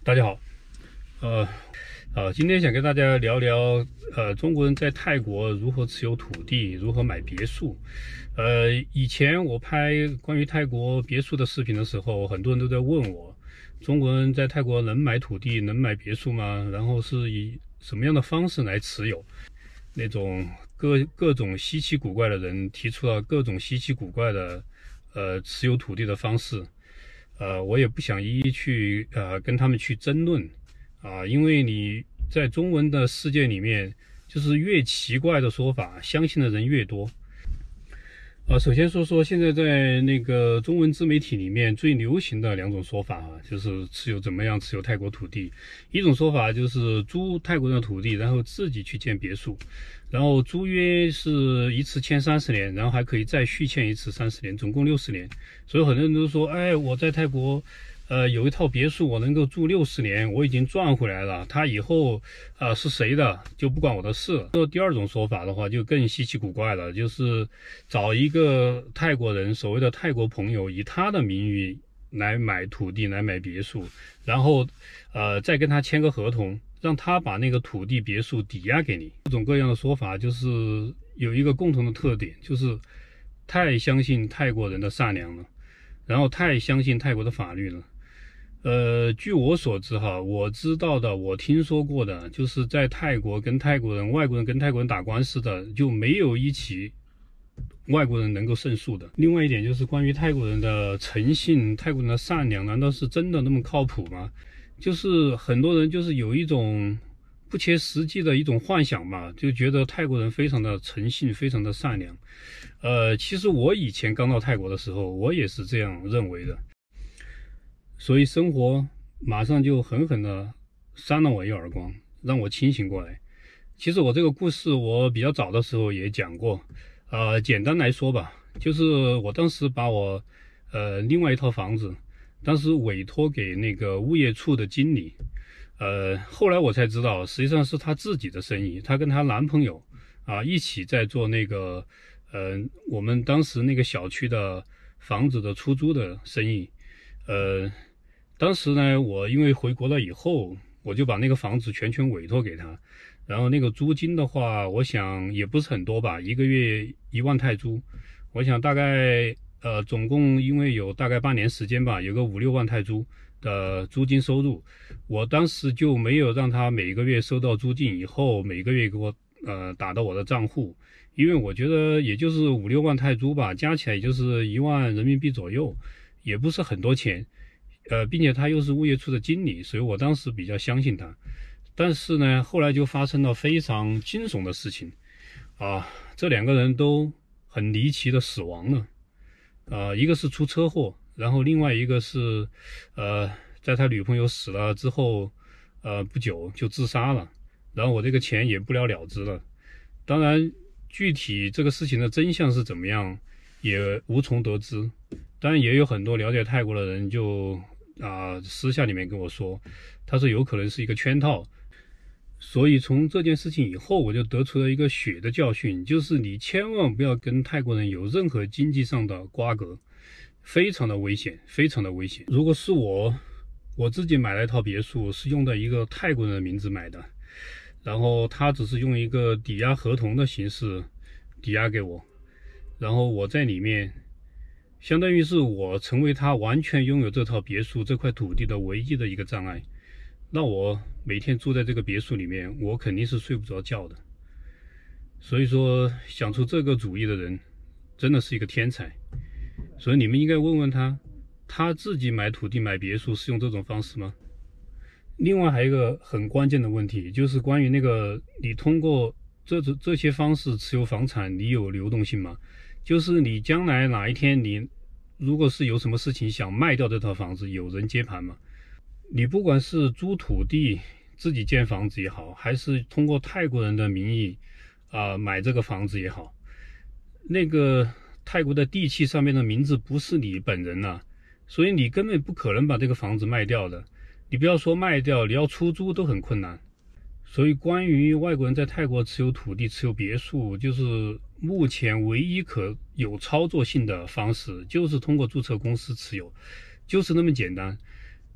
大家好，呃，今天想跟大家聊聊，中国人在泰国如何持有土地，如何买别墅。以前我拍关于泰国别墅的视频的时候，很多人都在问我，中国人在泰国能买土地，能买别墅吗？然后是以什么样的方式来持有？那种各种稀奇古怪的人提出了各种稀奇古怪的，持有土地的方式。我也不想一一去跟他们去争论因为你在中文的世界里面，就是越奇怪的说法，相信的人越多。首先说说现在在那个中文自媒体里面最流行的两种说法就是怎么样持有泰国土地。一种说法就是租泰国的土地，然后自己去建别墅，然后租约是一次签30年，然后还可以再续签一次30年，总共60年。所以很多人都说，哎，我在泰国有一套别墅，我能够住60年，我已经赚回来了，他以后是谁的就不关我的事。第二种说法的话就更稀奇古怪了，就是找一个泰国人，所谓的泰国朋友，以他的名义来买土地，来买别墅，然后再跟他签个合同，让他把那个土地别墅抵押给你。各种各样的说法就是有一个共同的特点，就是太相信泰国人的善良了，然后太相信泰国的法律了。据我所知我知道的，我听说过的，就是在泰国跟泰国人、外国人跟泰国人打官司的，就没有一起外国人能够胜诉的。另外一点就是关于泰国人的诚信、泰国人的善良，难道是真的那么靠谱吗？就是很多人就是有一种不切实际的一种幻想吧，就觉得泰国人非常的诚信，非常的善良。其实我以前刚到泰国的时候，我也是这样认为的。所以生活马上就狠狠地扇了我一耳光，让我清醒过来。其实我这个故事我比较早的时候也讲过，简单来说吧，就是我当时把我另外一套房子，当时委托给那个物业处的经理，后来我才知道，实际上是她自己的生意，她跟她男朋友一起在做那个我们当时那个小区的房子的出租的生意。当时呢，我因为回国了以后，我就把那个房子全委托给他，然后那个租金的话，我想也不是很多吧，一个月1万泰铢，我想大概总共因为有大概半年时间吧，有个5、6万泰铢的租金收入。我当时就没有让他每个月收到租金以后，每个月给我打到我的账户，因为我觉得也就是5、6万泰铢吧，加起来也就是1万人民币左右，也不是很多钱。并且他又是物业处的经理，所以我当时比较相信他。但是呢，后来就发生了非常惊悚的事情这两个人都很离奇的死亡了。一个是出车祸，然后另外一个是在他女朋友死了之后不久就自杀了，然后我这个钱也不了了之了。当然具体这个事情的真相是怎么样也无从得知，当然也有很多了解泰国的人就私下里面跟我说，他说有可能是一个圈套。所以从这件事情以后，我就得出了一个血的教训，就是你千万不要跟泰国人有任何经济上的瓜葛，非常的危险，非常的危险。如果是我自己买了一套别墅，是用的一个泰国人的名字买的，然后他只是用一个抵押合同的形式抵押给我，然后我在里面相当于是我成为他完全拥有这套别墅这块土地的唯一的一个障碍。那我每天住在这个别墅里面，我肯定是睡不着觉的。所以说想出这个主意的人真的是一个天才。所以你们应该问问他，他自己买土地买别墅是用这种方式吗？另外还有一个很关键的问题，就是关于那个你通过这些方式持有房产，你有流动性吗？就是你将来哪一天你如果是有什么事情想卖掉这套房子，有人接盘吗？你不管是租土地自己建房子也好，还是通过泰国人的名义买这个房子也好，那个泰国的地契上面的名字不是你本人所以你根本不可能把这个房子卖掉的。你不要说卖掉，你要出租都很困难。所以关于外国人在泰国持有土地持有别墅，就是目前唯一可有操作性的方式，就是通过注册公司持有，就是那么简单。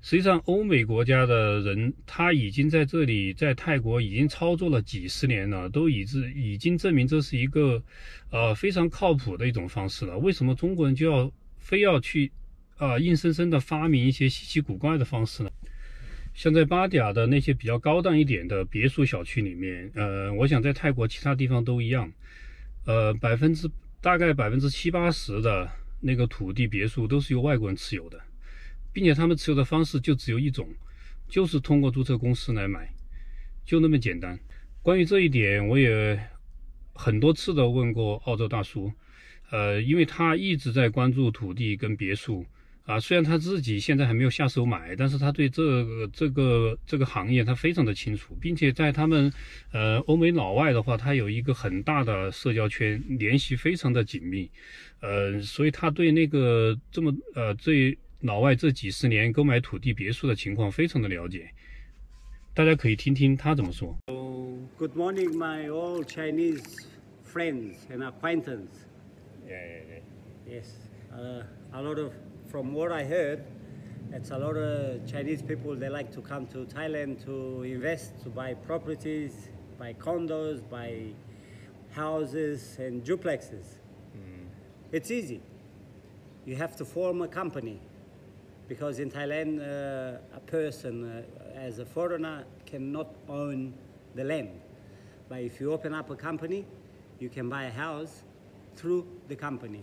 实际上，欧美国家的人他已经在这里，在泰国已经操作了几十年了，都已经证明这是一个非常靠谱的一种方式了。为什么中国人就非要去硬生生的发明一些稀奇古怪的方式呢？像在巴迪亚的那些比较高档一点的别墅小区里面，我想在泰国其他地方都一样，大概70-80%的那个土地别墅都是由外国人持有的。并且他们持有的方式就只有一种，就是通过注册公司来买，就那么简单。关于这一点，我也很多次的问过澳洲大叔，因为他一直在关注土地跟别墅虽然他自己现在还没有下手买，但是他对这个行业他非常的清楚，并且在他们欧美老外的话，他有一个很大的社交圈，联系非常的紧密，所以他对那个老外这几十年购买土地别墅的情况非常的了解，大家可以听听他怎么说。 Good morning, my all Chinese friends and acquaintance. Yes, a lot of, from what I heard, it's a lot of Chinese people. They like to come to Thailand to invest, to buy properties, buy condos, buy houses and duplexes. It's easy. You have to form a company. Because in Thailand, a person as a foreigner cannot own the land. But if you open up a company, you can buy a house through the company.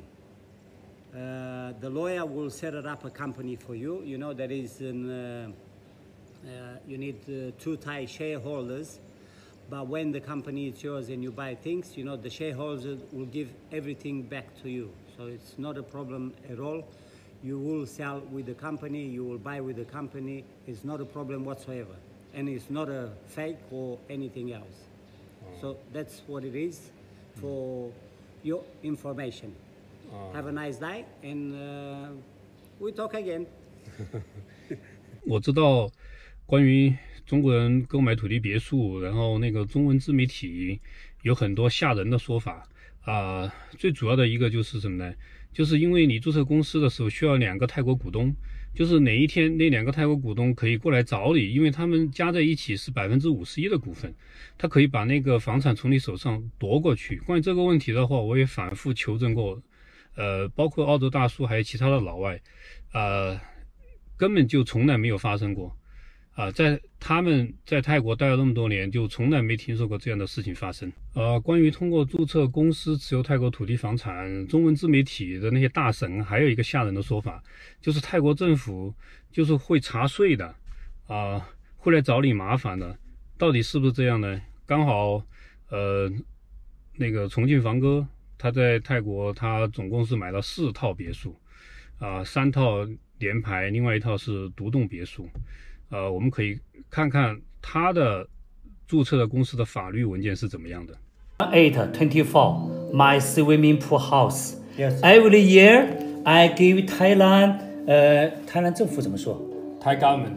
The lawyer will set it up a company for you. You know, there is you need 2 Thai shareholders. But when the company is yours and you buy things, you know, the shareholders will give everything back to you. So it's not a problem at all. You will sell with the company, you will buy with the company. It's not a problem whatsoever. And it's not a fake or anything else. So that's what it is for your information. Have a nice day and we talk again. 我知道关于中国人购买土地别墅，然后那个中文自媒体有很多吓人的说法最主要的一个就是什么呢？就是因为你注册公司的时候需要2个泰国股东，就是哪一天那2个泰国股东可以过来找你，因为他们加在一起是51%的股份，他可以把那个房产从你手上夺过去。关于这个问题的话，我也反复求证过，包括澳洲大叔还有其他的老外，根本就从来没有发生过。他们在泰国待了那么多年，就从来没听说过这样的事情发生。关于通过注册公司持有泰国土地房产，中文自媒体的那些大神还有一个吓人的说法，就是泰国政府就是会查税的，会来找你麻烦的。到底是不是这样呢？刚好，那个重庆房哥他在泰国，他总共是买了4套别墅，3套联排，另外1套是独栋别墅。我们可以看看他的注册的公司的法律文件是怎么样的。 824 my swimming pool house. Yes. Every year I give Thailand 政府怎么说 Thai government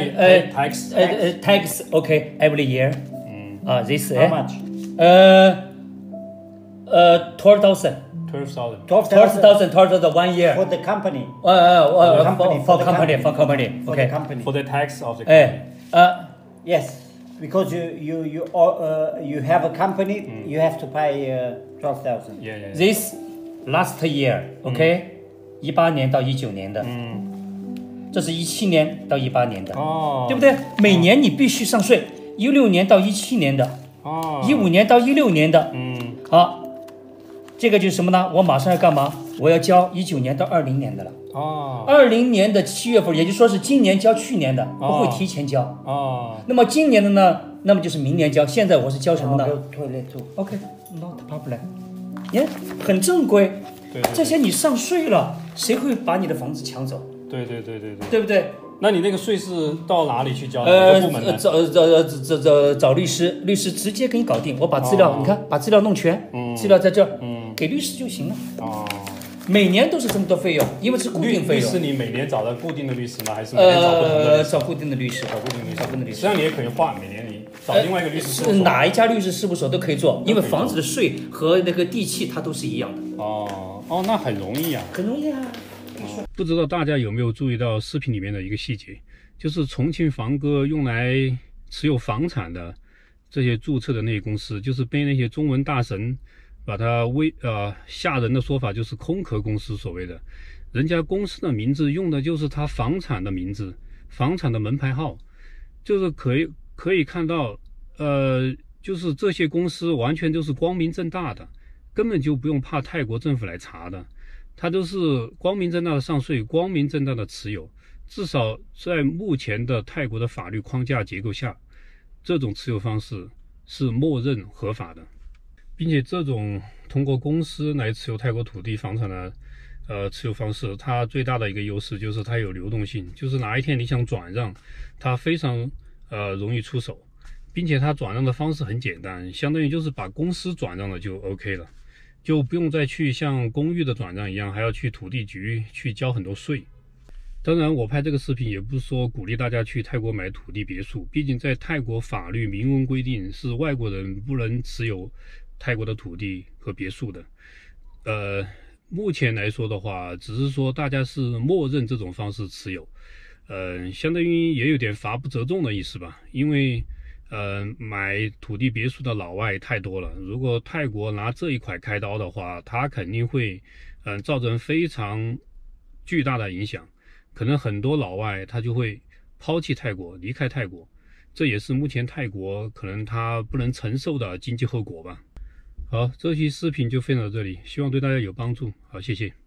tax okay every year. This How much? 12,000 1 year For the company. for company For okay the company. For the tax of the company. Yes, because you have a company, you have to pay 12,000. Yeah. This last year okay 18年到19年的这是17年到18年的对不对？每年你必须上税16年到17年的15年到16年的好，这个就是什么呢？我马上要干嘛？我要交19年到20年的了。20年的7月份，也就是说是今年交去年的，不会提前交。那么今年的呢？那么就是明年交。现在我是交什么呢 ？OK, not problem. 很正规。 对， 这些你上税了，谁会把你的房子抢走？ 对， 对不对？ 那你那个税是到哪里去交？哪个部门呢？ 找律师，律师直接给你搞定。我把资料，你看，把资料弄全，资料在这儿，给律师就行了。每年都是这么多费用，因为是固定费用。 律师你每年找的固定的律师吗？还是每年找不同的？ 找固定的律师， 实际上你也可以换，每年你找另外一个律师事务所。 哪一家律师事务所都可以做，因为房子的税和那个地契它都是一样的。 那很容易啊。 很容易啊。 不知道大家有没有注意到视频里面的一个细节， 就是重庆房哥用来持有房产的这些注册的那些公司，就是被那些中文大神把它吓人的说法就是空壳公司，所谓的人家公司的名字用的就是他房产的名字，房产的门牌号，就是可以看到就是这些公司完全都是光明正大的，根本就不用怕泰国政府来查的，它都是光明正大的上税，光明正大的持有，至少在目前的泰国的法律框架结构下，这种持有方式是默认合法的，并且这种通过公司来持有泰国土地房产的持有方式，它最大的一个优势就是它有流动性，就是哪一天你想转让，它非常容易出手，并且它转让的方式很简单，相当于就是把公司转让了就 OK 了，就不用再去像公寓的转让一样，还要去土地局去交很多税。当然我拍这个视频也不是说鼓励大家去泰国买土地别墅，毕竟在泰国法律明文规定是外国人不能持有泰国的土地和别墅的。目前来说的话，只是说大家是默认这种方式持有，相当于也有点罚不责众的意思吧，因为买土地别墅的老外太多了，如果泰国拿这一块开刀的话，它肯定会造成非常巨大的影响，可能很多老外他就会抛弃泰国，离开泰国，这也是目前泰国可能他不能承受的经济后果吧。好，这期视频就分享到这里，希望对大家有帮助。好，谢谢。